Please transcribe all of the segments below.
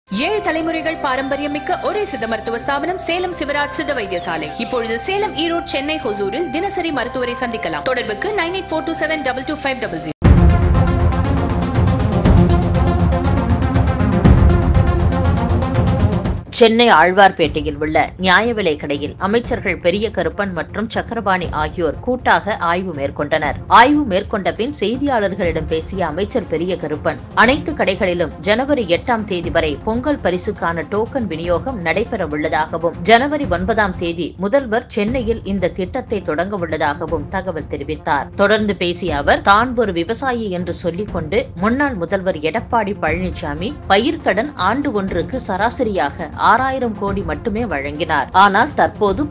7 தலைமுறைகள் பாரம்பரியமிக்க ஒரே சித்த மருத்துவ ஸ்தாபனம் சேலம் சிவராஜ் சித்த வைத்தியசாலை. இப்பொழுது சேலம், ஈரோடு, சென்னை, ஹொசூரில் தினசரி மருத்துவரை சந்திக்கலாம். தொடர்புக்கு 9842722500. சென்னை ஆழ்வார்பேட்டையில் உள்ள நியாய விலை கடையில் அமைச்சர்கள் பெரிய கருப்பன் மற்றும் சக்கரபாணி ஆகியோர் கூட்டாக ஆய்வு மேற்கொண்டனர். ஆய்வு மேற்கொண்ட பின் செய்தியாளர்களிடம் பேசிய அமைச்சர் பெரிய கருப்பன், அனைத்து கடைகளிலும் ஜனவரி 8ஆம் தேதி வரை பொங்கல் பரிசுக்கான டோக்கன் விநியோகம் நடைபெற உள்ளதாகவும், ஜனவரி 9ஆம் தேதி முதல்வர் சென்னையில் இந்த திட்டத்தை தொடங்க உள்ளதாகவும் தகவல் தெரிவித்தார். தொடர்ந்து பேசிய அவர், தான் ஒரு விவசாயி என்று சொல்லிக் கொண்டு முன்னாள் முதல்வர் எடப்பாடி பழனிசாமி பயிர்க்கடன் ஆண்டு ஒன்றுக்கு சராசரியாக 6000 கோடி மட்டுமே வழங்கினார். ஆனால் தற்போது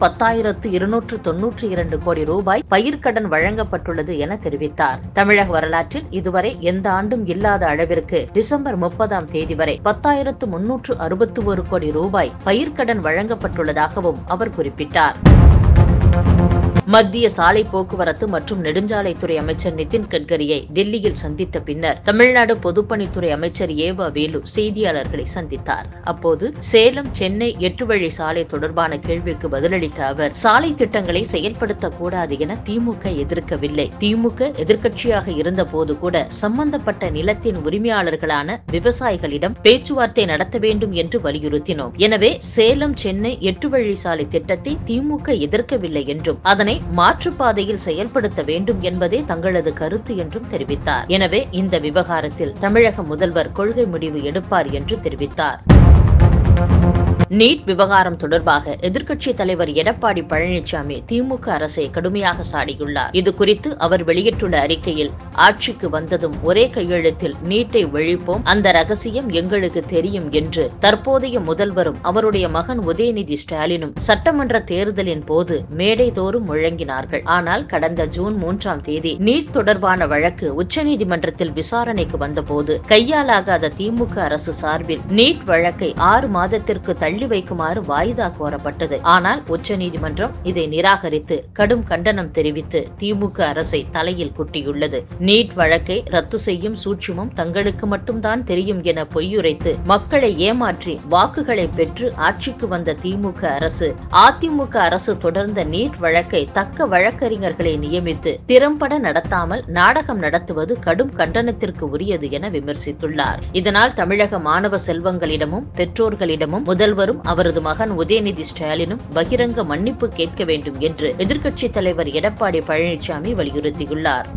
10,292 கோடி ரூபாய் பயிர்க்கடன் வழங்கப்பட்டுள்ளது என தெரிவித்தார். தமிழக வரலாற்றில் இதுவரை எந்த ஆண்டும் இல்லாத அளவிற்கு டிசம்பர் 30ஆம் தேதி வரை 10,361 கோடி ரூபாய் பயிர்க்கடன் வழங்கப்பட்டுள்ளதாகவும் அவர் குறிப்பிட்டார். மத்திய சாலை போக்குவரத்து மற்றும் நெடுஞ்சாலைத்துறை அமைச்சர் நிதின் கட்கரியை டெல்லியில் சந்தித்த பின்னர் தமிழ்நாடு பொதுப்பணித்துறை அமைச்சர் ஏவா வேலு செய்தியாளர்களை சந்தித்தார். அப்போது சேலம், சென்னை 8 வழி சாலை தொடர்பான கேள்விக்கு பதிலளித்த அவர், சாலை திட்டங்களை செயல்படுத்தக்கூடாது என திமுக எதிர்க்கவில்லை. திமுக எதிர்க்கட்சியாக இருந்த போது கூட சம்பந்தப்பட்ட நிலத்தின் உரிமையாளர்களான விவசாயிகளிடம் பேச்சுவார்த்தை நடத்த வேண்டும் என்று வலியுறுத்தினோம். எனவே சேலம், சென்னை 8 வழி சாலை திட்டத்தை திமுக எதிர்க்கவில்லை என்றும் அதனை மாற்றுப்பாதையில் செயல்படுத்த வேண்டும் என்பதே தங்களது கருத்து என்றும் தெரிவித்தார். எனவே இந்த விவகாரத்தில் தமிழக முதல்வர் கொள்கை முடிவு எடுப்பார் என்று தெரிவித்தார். நீட் விவகாரம் தொடர்பாக எதிர்க்கட்சித் தலைவர் எடப்பாடி பழனிசாமி திமுக அரசை கடுமையாக சாடியுள்ளார். இது குறித்து அவர் வெளியிட்டுள்ள அறிக்கையில், ஆட்சிக்கு வந்ததும் ஒரே கையெழுத்தில் நீட்டை ஒழிப்போம், அந்த ரகசியம் எங்களுக்கு தெரியும் என்று தற்போதைய முதல்வரும் அவருடைய மகன் உதயநிதி ஸ்டாலினும் சட்டமன்ற தேர்தலின் போது மேடை தோறும் முழங்கினார்கள். ஆனால் கடந்த ஜூன் 3ஆம் தேதி நீட் தொடர்பான வழக்கு உச்சநீதிமன்றத்தில் விசாரணைக்கு வந்தபோது கையாலாகாத திமுக அரசு சார்பில் நீட் வழக்கை 6 மாதத்திற்கு தள்ளி வைக்குமாறு வாய்தா கோரப்பட்டது. ஆனால் உச்சநீதிமன்றம் இதை நிராகரித்து கடும் கண்டனம் தெரிவித்து திமுக அரசை தலையில் குட்டியுள்ளது. நீட் வழக்கை ரத்து செய்யும் சூட்சுமம் தங்களுக்கு மட்டும்தான் தெரியும் என பொய்யுரைத்து மக்களை ஏமாற்றி வாக்குகளை பெற்று ஆட்சிக்கு வந்த திமுக அரசு, அதிமுக அரசு தொடர்ந்த நீட் வழக்கை தக்க வழக்கறிஞர்களை நியமித்து திறம்பட நடத்தாமல் நாடகம் நடத்துவது கடும் கண்டனத்திற்கு உரியது என விமர்சித்துள்ளார். இதனால் தமிழக மாணவ செல்வங்களிடமும் பெற்றோர்களிடமும் முதல்வரும் அவரது மகன் உதயநிதி ஸ்டாலினும் பகிரங்க மன்னிப்பு கேட்க வேண்டும் என்று எதிர்க்கட்சித் தலைவர் எடப்பாடி பழனிசாமி வலியுறுத்தியுள்ளார்.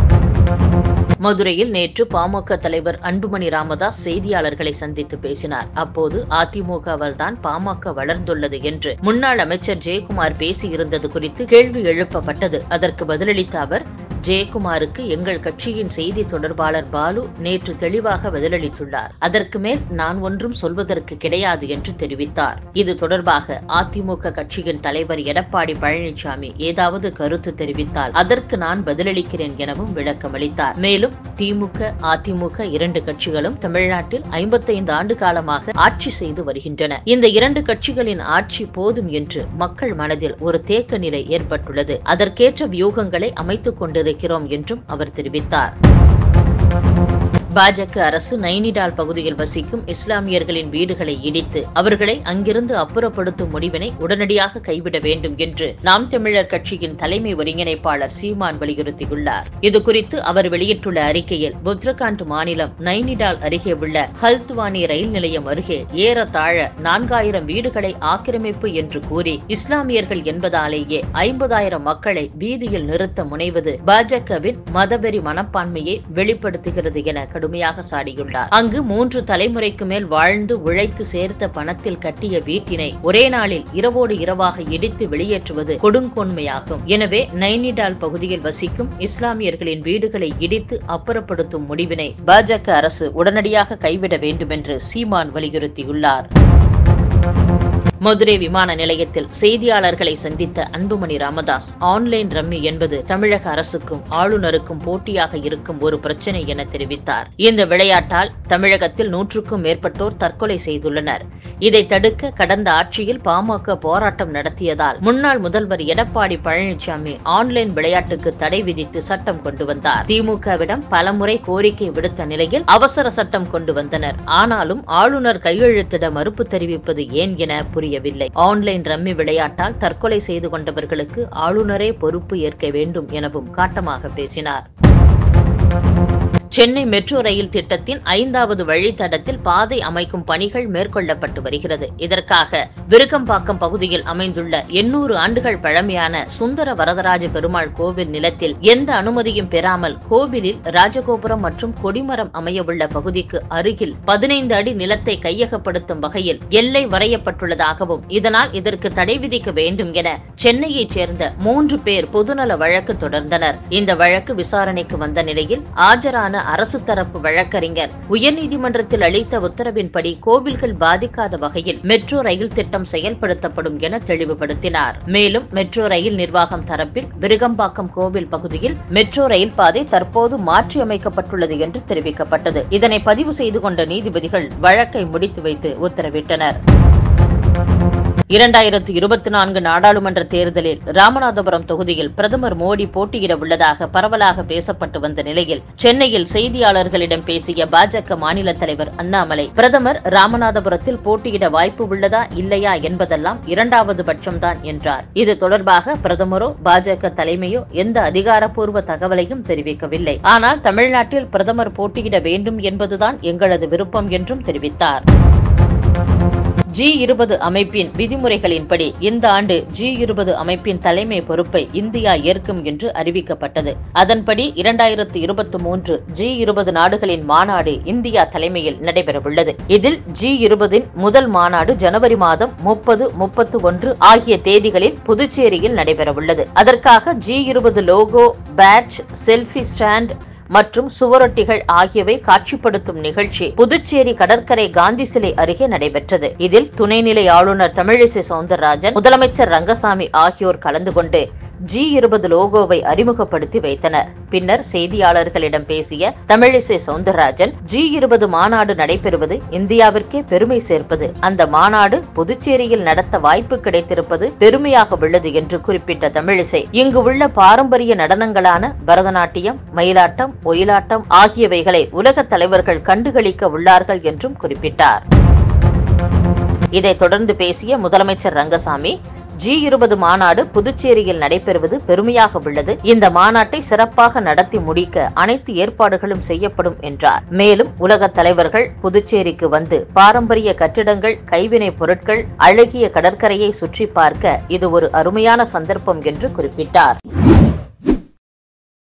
மதுரையில் நேற்று பாமக தலைவர் அன்புமணி ராமதாஸ் செய்தியாளர்களை சந்தித்து பேசினார். அப்போது அதிமுகவால் தான் பாமக வளர்ந்துள்ளது என்று முன்னாள் அமைச்சர் ஜெயக்குமார் பேசியிருந்தது குறித்து கேள்வி எழுப்பப்பட்டது. அதற்கு பதிலளித்த அவர், ஜெயக்குமாருக்கு எங்கள் கட்சியின் செய்தி தொடர்பாளர் பாலு நேற்று தெளிவாக பதிலளித்துள்ளார். அதற்கு மேல் நான் ஒன்றும் சொல்வதற்கு கிடையாது என்று தெரிவித்தார். இது தொடர்பாக அதிமுக கட்சியின் தலைவர் எடப்பாடி பழனிசாமி ஏதாவது கருத்து தெரிவித்தால் அதற்கு நான் பதிலளிக்கிறேன் எனவும் விளக்கமளித்தார். மேலும் திமுக, அதிமுக 2 கட்சிகளும் தமிழ்நாட்டில் 55 ஆண்டு காலமாக ஆட்சி செய்து வருகின்றன. இந்த 2 கட்சிகளின் ஆட்சி போதும் என்று மக்கள் மனதில் ஒரு தேக்க நிலை ஏற்பட்டுள்ளது. அதற்கேற்ற வியூகங்களை அமைத்துக் கொண்டிருக்கிறோம் என்றும் அவர் தெரிவித்தார். பாஜக அரசு நைனிடால் பகுதியில் வசிக்கும் இஸ்லாமியர்களின் வீடுகளை இடித்து அவர்களை அங்கிருந்து அப்புறப்படுத்தும் முடிவினை உடனடியாக கைவிட வேண்டும் என்று நாம் தமிழர் கட்சியின் தலைமை ஒருங்கிணைப்பாளர் சீமான் வலியுறுத்தியுள்ளார். இதுகுறித்து அவர் வெளியிட்டுள்ள அறிக்கையில், உத்தரகாண்ட் மாநிலம் நைனிடால் அருகே உள்ள ஹல்த்வானி ரயில் நிலையம் அருகே ஏறத்தாழ 4000 வீடுகளை ஆக்கிரமிப்பு என்று கூறி இஸ்லாமியர்கள் என்பதாலேயே 50,000 மக்களை வீதியில் நிறுத்த முனைவது பாஜகவின் மதவெறி மனப்பான்மையை வெளிப்படுத்துகிறது என கடுமையாக சாடியுள்ளார். அங்கு 3 தலைமுறைக்கு மேல் வாழ்ந்து உழைத்து சேர்த்த பணத்தில் கட்டிய வீட்டினை ஒரே நாளில் இரவோடு இரவாக இடித்து வெளியேற்றுவது கொடுங்கோன்மையாகும். எனவே நைனிடால் பகுதியில் வசிக்கும் இஸ்லாமியர்களின் வீடுகளை இடித்து அப்புறப்படுத்தும் முடிவினை பாஜக அரசு உடனடியாக கைவிட வேண்டும் என்று சீமான் வலியுறுத்தியுள்ளார். மதுரை விமான நிலையத்தில் செய்தியாளர்களை சந்தித்த அன்புமணி ராமதாஸ், ஆன்லைன் ரம்மி என்பது தமிழக அரசுக்கும் ஆளுநருக்கும் போட்டியாக இருக்கும் ஒரு பிரச்சனை என தெரிவித்தார். இந்த விளையாட்டால் தமிழகத்தில் 100க்கும் மேற்பட்டோர் தற்கொலை செய்துள்ளனர். இதை தடுக்க கடந்த ஆட்சியில் பாமக போராட்டம் நடத்தியதால் முன்னாள் முதல்வர் எடப்பாடி பழனிசாமி ஆன்லைன் விளையாட்டுக்கு தடை விதித்து சட்டம் கொண்டு வந்தார். திமுகவிடம் பலமுறை கோரிக்கை விடுத்த நிலையில் அவசர சட்டம் கொண்டு வந்தனர். ஆனாலும் ஆளுநர் கையெழுத்திட மறுப்பு தெரிவிப்பது ஏன் என புரியவில்லை. ஆன்லைன் ரம்மி விளையாட்டால் தற்கொலை செய்து கொண்டவர்களுக்கு ஆளுநரே பொறுப்பு ஏற்க வேண்டும் எனவும் காட்டமாக பேசினார். சென்னை மெட்ரோ ரயில் திட்டத்தின் 5வது வழித்தடத்தில் பாதை அமைக்கும் பணிகள் மேற்கொள்ளப்பட்டு வருகிறது. இதற்காக விருகம்பாக்கம் பகுதியில் அமைந்துள்ள 800 ஆண்டுகள் பழமையான சுந்தர வரதராஜ பெருமாள் கோவில் நிலத்தில் எந்த அனுமதியும் பெறாமல் கோவிலில் ராஜகோபுரம் மற்றும் கொடிமரம் அமையவுள்ள பகுதிக்கு அருகில் 15 அடி நிலத்தை கையகப்படுத்தும் வகையில் எல்லை வரையப்பட்டுள்ளதாகவும் இதனால் இதற்கு தடை விதிக்க வேண்டும் என சென்னையைச் சேர்ந்த 3 பேர் பொதுநல வழக்கு தொடர்ந்தனர். இந்த வழக்கு விசாரணைக்கு வந்த நிலையில் ஆஜரான அரசு தரப்பு வழக்கறிஞர் உயர்நீதிமன்றத்தில் அளித்த உத்தரவின்படி கோவில்கள் பாதிக்காத வகையில் மெட்ரோ ரயில் திட்டம் செயல்படுத்தப்படும் என தெளிவுபடுத்தினார். மேலும் மெட்ரோ ரயில் நிர்வாகம் தரப்பில் விருகம்பாக்கம் கோவில் பகுதியில் மெட்ரோ ரயில் பாதை தற்போது மாற்றியமைக்கப்பட்டுள்ளது என்று தெரிவிக்கப்பட்டது. இதனை பதிவு செய்து கொண்ட நீதிபதிகள் வழக்கை முடித்து வைத்து உத்தரவிட்டனர். 2024 நாடாளுமன்ற தேர்தலில் ராமநாதபுரம் தொகுதியில் பிரதமர் மோடி போட்டியிட உள்ளதாக பரவலாக பேசப்பட்டு வந்த நிலையில் சென்னையில் செய்தியாளர்களிடம் பேசிய பாஜக மாநில தலைவர் அண்ணாமலை, பிரதமர் ராமநாதபுரத்தில் போட்டியிட வாய்ப்பு உள்ளதா இல்லையா என்பதெல்லாம் 2வது பட்சம்தான் என்றார். இது தொடர்பாக பிரதமரோ பாஜக தலைமையோ எந்த அதிகாரப்பூர்வ தகவலையும் தெரிவிக்கவில்லை. ஆனால் தமிழ்நாட்டில் பிரதமர் போட்டியிட வேண்டும் என்பதுதான் எங்களது விருப்பம் என்றும் தெரிவித்தார். G-20 அமைப்பின் விதிமுறைகளின்படி இந்த ஆண்டு G-20 அமைப்பின் தலைமை பொறுப்பை இந்தியா ஏற்கும் என்று அறிவிக்கப்பட்டது. அதன்படி 2023 G-20 நாடுகளின் மாநாடு இந்தியா தலைமையில் நடைபெறவுள்ளது. இதில் G-20 முதல் மாநாடு ஜனவரி மாதம் 30, 31 ஆகிய தேதிகளில் புதுச்சேரியில் நடைபெறவுள்ளது. அதற்காக G-20 logo, badge, selfie stand மற்றும் சுவரொட்டிகள் ஆகியவை காட்சிப்படுத்தும் நிகழ்ச்சி புதுச்சேரி கடற்கரை காந்தி சிலை அருகே நடைபெற்றது. இதில் துணைநிலை ஆளுநர் தமிழிசை சவுந்தரராஜன், முதலமைச்சர் ரங்கசாமி ஆகியோர் கலந்து கொண்டு G-20 லோகோவை அறிமுகப்படுத்தி வைத்தனர். பின்னர் செய்தியாளர்களிடம் பேசிய தமிழிசை சவுந்தரராஜன், G-20 மாநாடு நடைபெறுவது இந்தியாவிற்கே பெருமை சேர்ப்பது. அந்த மாநாடு புதுச்சேரியில் நடத்த வாய்ப்பு கிடைத்திருப்பது பெருமையாக உள்ளது என்று குறிப்பிட்ட தமிழிசை, இங்கு உள்ள பாரம்பரிய நடனங்களான பரதநாட்டியம், மயிலாட்டம், ஒயிலாட்டம் ஆகியவைகளை உலக தலைவர்கள் கண்டுகளிக்க உள்ளார்கள் என்றும் குறிப்பிட்டார். இதைத் தொடர்ந்து பேசிய முதலமைச்சர் ரங்கசாமி, G-20 மாநாடு புதுச்சேரியில் நடைபெறுவது பெருமையாக உள்ளது. இந்த மாநாட்டை சிறப்பாக நடத்தி முடிக்க அனைத்து ஏற்பாடுகளும் செய்யப்படும் என்றார். மேலும் உலக தலைவர்கள் புதுச்சேரிக்கு வந்து பாரம்பரிய கட்டிடங்கள், கைவினை பொருட்கள், அழகிய கடற்கரையை சுற்றி பார்க்க இது ஒரு அருமையான சந்தர்ப்பம் என்று குறிப்பிட்டார்.